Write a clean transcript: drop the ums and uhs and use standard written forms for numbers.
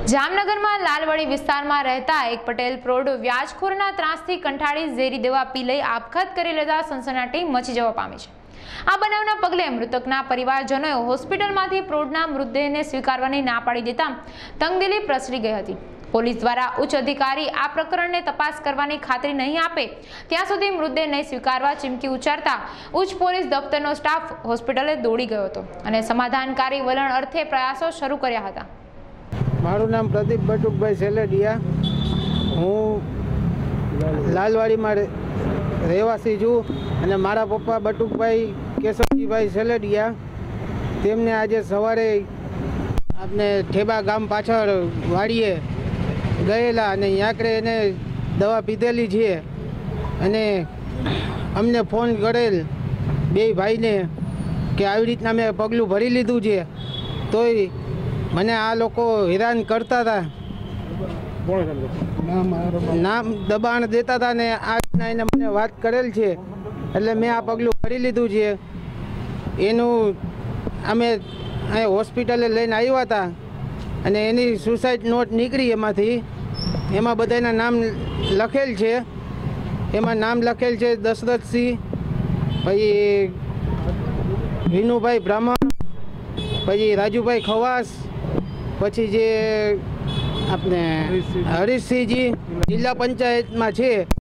जामनगर में लालवाड़ी विस्तार में रहता एक पटेल प्रौढ़ व्याजखोरना ત્રાસથી કંઠાળી ઝેરી દવા પી લઈ આપઘાત કરી લેતા સનસનાટી મચી જવા પામી છે। આ બનાવના પગલે મૃતકના પરિવારજનોએ હોસ્પિટલમાંથી પ્રૌઢના મૃતદેહને સ્વીકારવાની ના પાડી દેતા તંગદિલી પ્રસરી ગઈ હતી। પોલીસ દ્વારા ઉચ્ચ અધિકારી આ પ્રકરણને તપાસ કરવાની ખાતરી નહીં આપે ત્યાં સુધી મૃતદેહ નહીં સ્વીકારવા ચીમકી ઉચ્ચારતા ઉચ્ચ પોલીસ દફતરનો સ્ટાફ હોસ્પિટલે દોડી ગયો હતો અને સમાધાનકારી વલણ અર્થે પ્રયાસો શરૂ કર્યા હતા। મારું નામ પ્રદીપ બટુકભાઈ સેલેડિયા, હું લાલવાડીમાં રહેવાસી છું અને મારા પપ્પા બટુકભાઈ કેશવજીભાઈ સેલેડિયા તેમને આજે સવારે આપણે ઠેબા ગામ પાછળ વાડીએ ગયેલા અને યાકરે એને દવા પીધેલી છે અને અમને ફોન કરેલ બે ભાઈને કે આવી રીતના મેં પગલું ભરી લીધું છે, તોય મને આ લોકો હેરાન કરતા હતા, નામ દબાણ દેતા હતા ને આ રીતના એને મને વાત કરેલ છે એટલે મેં આ પગલું ભરી લીધું છે। એનું અમે અહીં હોસ્પિટલે લઈને આવ્યા હતા અને એની સુસાઇડ નોટ નીકળી એમાં બધાના નામ લખેલ છે। એમાં નામ લખેલ છે દશરથસિંહ, પછી વિનુભાઈ બ્રાહ્મણ, પછી રાજુભાઈ ખવાસ, પછી જે આપણે હરીશસિંહજી જિલ્લા પંચાયતમાં છે